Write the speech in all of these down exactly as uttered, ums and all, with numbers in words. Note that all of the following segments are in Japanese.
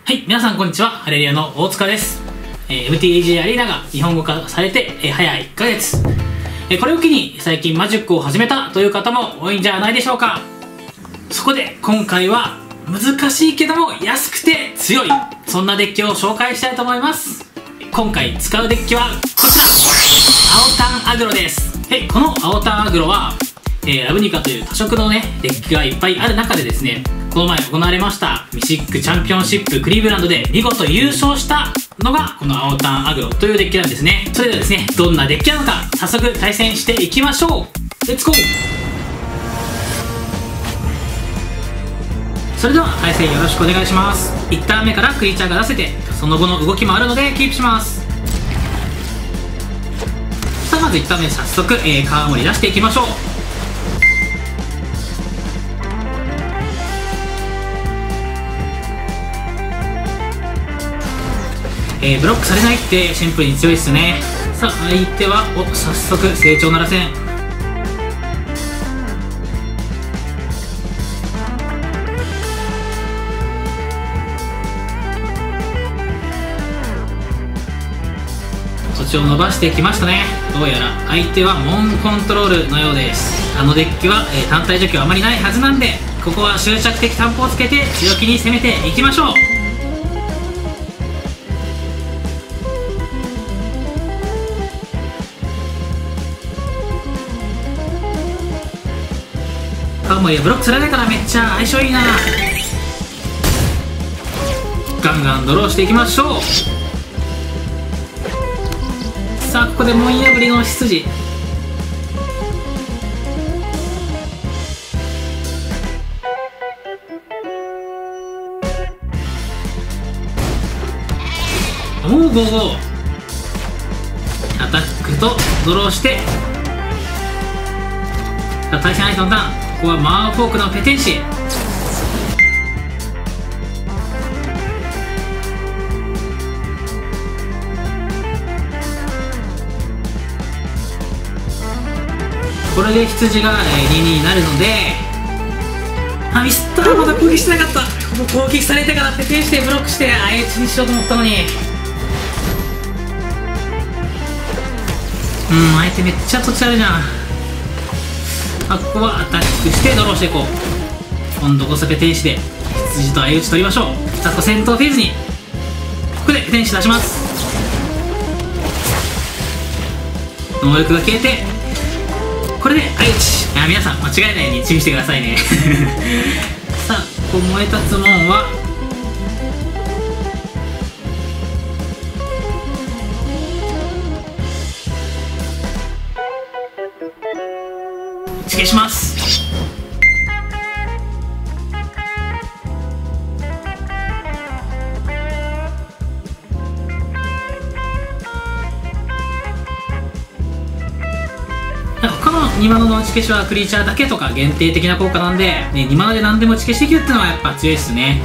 はい、皆さんこんにちは。ハレリアの大塚です。えー、エムティーエージェー アリーナが日本語化されて、えー、早いっかげつ。えー、これを機に最近マジックを始めたという方も多いんじゃないでしょうか。そこで今回は難しいけども安くて強い、そんなデッキを紹介したいと思います。今回使うデッキはこちら、青タンアグロです。はい、この青タンアグロは、えー、ラブニカという多色のねデッキがいっぱいある中でですね、この前行われましたミシックチャンピオンシップクリーブランドで見事優勝したのがこの青タンアグロというデッキなんですね。それではですね、どんなデッキなのか早速対戦していきましょう。レッツゴー。それでは対戦よろしくお願いします。いちターン目からクリーチャーが出せて、その後の動きもあるのでキープします。さあまずいちターン目早速、えー、川盛り出していきましょう。えー、ブロックされないってシンプルに強いですね。さあ相手はお早速成長ならせん。土地を伸ばしてきましたね。どうやら相手はモンコントロールのようです。あのデッキは、えー、単体除去あまりないはずなんで、ここは執着的担保をつけて強気に攻めていきましょう。カウモリはブロックされないからめっちゃ相性いいな。ガンガンドローしていきましょう。さあここで門破りの執事。おおゴーゴー。アタックとドローして、対戦相手のターン、ここはマーフォークのペテンシ。これで羊がににになるので、あミスった。まだ攻撃してなかった。もう攻撃されてからペテンしてブロックして相打ちにしようと思ったのに、うん相手めっちゃ土地あるじゃん。あここはアタックしてドローしていこう。今度こそペテンシで羊と相打ち取りましょう。さあここ戦闘フェーズにここでペテンシ出します。能力が消えてこれで相打ち。いや皆さん間違えないように注意してくださいねさあここ燃え立つ門は打ち消します。他のにマナの打ち消しはクリーチャーだけとか限定的な効果なんで、ね、にマナで何でも打ち消しできるっていうのはやっぱ強いですね。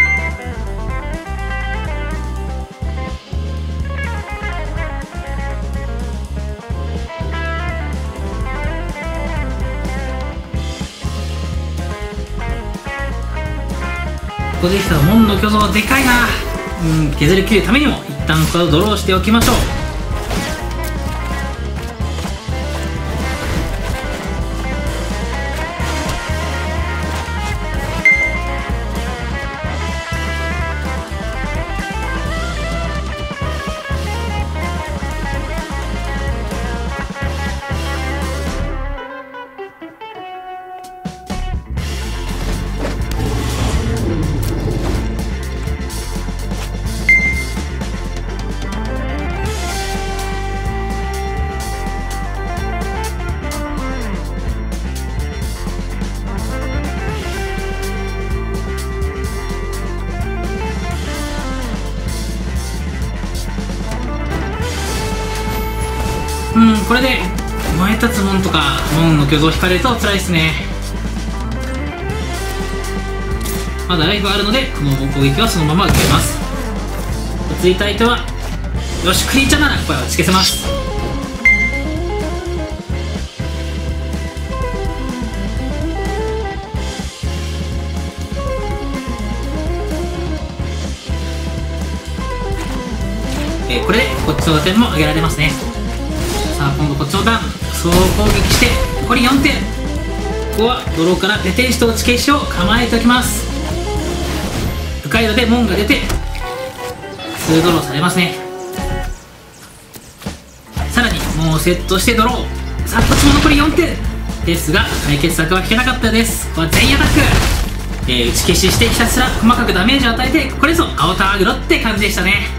ここできた門の巨像でかいな。うん削り切るためにも一旦これをドローしておきましょう。うんこれで燃え立つ門とか門の巨像引かれると辛いですね。まだライフあるのでこの攻撃はそのまま受けます。ついた相手はよしクリーチャーならこれは打ち消せます。 えー、これでこっちの打点も上げられますね。さあ今度こっちのターン総攻撃して残りよんてん。ここはドローから出天使と打ち消しを構えておきます。深いので門が出てにドローされますね。さらにもうセットしてドロー。さあこっちも残りよんてんですが解決策は引けなかったです。ここは全員アタック、えー、打ち消ししてひたすら細かくダメージを与えて、これぞ青タアグロって感じでしたね。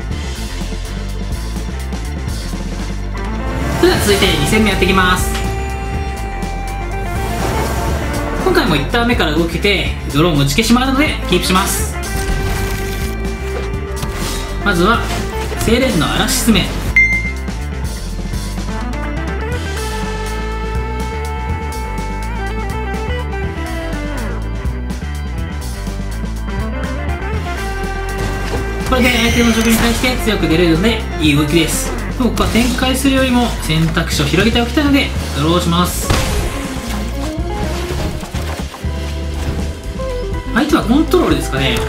それでは続いてに戦目やっていきます。今回もいちターン目から動けてドローンも打ち消しもあるのでキープします。まずはセイレーンの嵐スメ。これで相手の職に対して強く出れるのでいい動きです。でもここは展開するよりも選択肢を広げておきたいのでドローします。相手はコントロールですかね。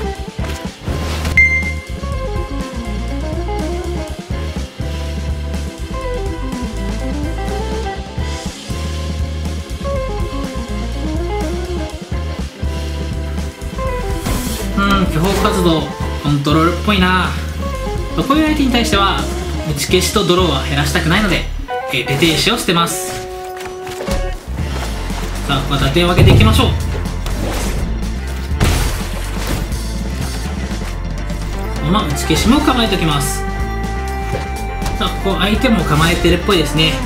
うん巨峰活動コントロールっぽいな。こういう相手に対しては打ち消しとドローは減らしたくないので、えー、ペテーシを捨てます。さあここは打点を分けていきましょう。このまま打ち消しも構えておきます。さあここ相手も構えてるっぽいですね。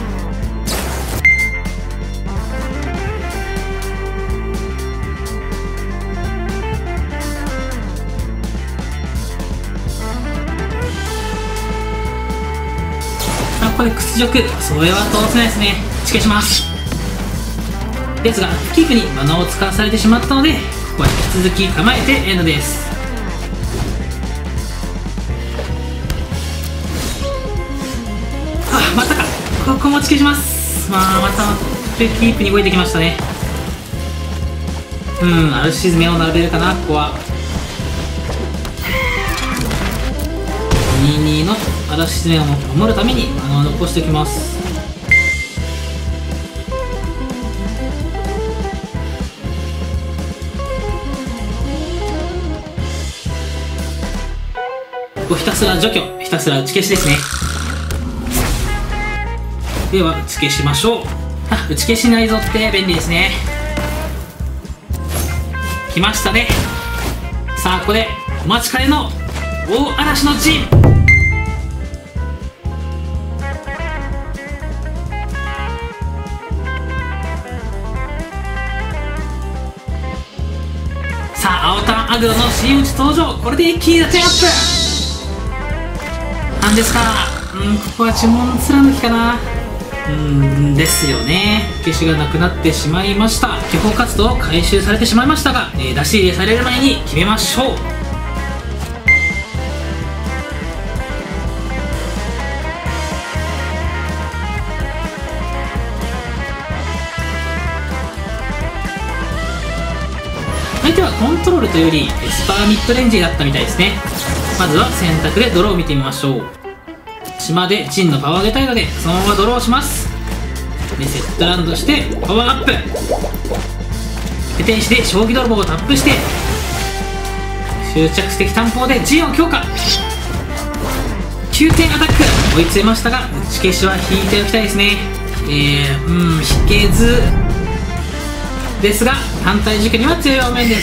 ここで屈辱、それは通せないですね。打ち消します。ですがキープにマナを使わされてしまったので、ここは引き続き構えてエンドです。あまたか。ここも打ち消します。まあまたキープに動いてきましたね。うんアルシズメを並べるかな。ここはにたいにの嵐自然を守るためにマナを残しておきます。ここひたすら除去、ひたすら打ち消しですね。では打ち消しましょう。あ打ち消し内蔵って便利ですね。来ましたね。さあここでお待ちかねの大嵐の陣。さあ青タンアグロの真打ち登場。これで一気に打点アップなんですか。うんここは呪文貫きかな。うんですよね。消しがなくなってしまいました。巨峰活動を回収されてしまいましたが、えー、出し入れされる前に決めましょう。相手はコントロールというよりエスパーミッドレンジだったみたいですね。まずは選択でドローを見てみましょう。島でジンのパワーを上げたいのでそのままドローします。でセットランドしてパワーアップ。ペテンシで将棋泥棒をタップして執着的担保でジンを強化。きゅうてんアタック追いつめましたが打ち消しは引いておきたいですね。えー、うん引けずですが反対軸には強い場面です。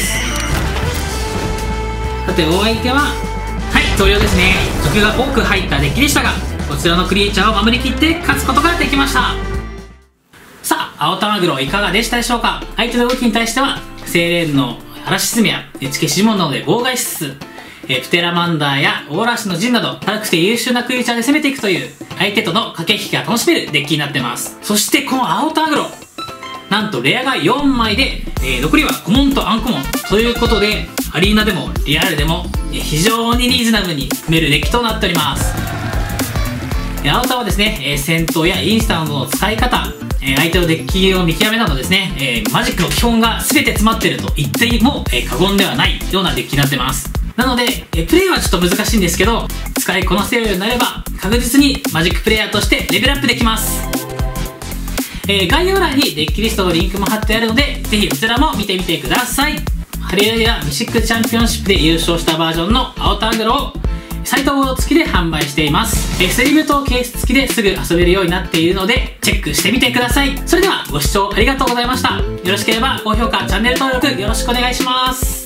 さてお相手ははい投了ですね。除去が多く入ったデッキでしたがこちらのクリーチャーを守りきって勝つことができました。さあ青タマグロいかがでしたでしょうか。相手の動きに対してはセイレーンの嵐スズメや打ち消し呪文などで妨害しつつえプテラマンダーやオーラシの陣など高くて優秀なクリーチャーで攻めていくという相手との駆け引きが楽しめるデッキになってます。そしてこの青タマグロなんとレアがよんまいで、えー、残りはコモンとアンコモンということでアリーナでもリアルでも非常にリーズナブルに組めるデッキとなっております。青タはですね、えー、戦闘やインスタントの使い方、えー、相手のデッキを見極めなどですね、えー、マジックの基本が全て詰まっていると言っても、えー、過言ではないようなデッキになってます。 なので、えプレイはちょっと難しいんですけど、使いこなせるようになれば、確実にマジックプレイヤーとしてレベルアップできます。えー、概要欄にデッキリストのリンクも貼ってあるので、ぜひこちらも見てみてください。ハレルヤミシックチャンピオンシップで優勝したバージョンの青タングロをサイトボード付きで販売しています。えー、スリムとケース付きですぐ遊べるようになっているので、チェックしてみてください。それではご視聴ありがとうございました。よろしければ高評価、チャンネル登録よろしくお願いします。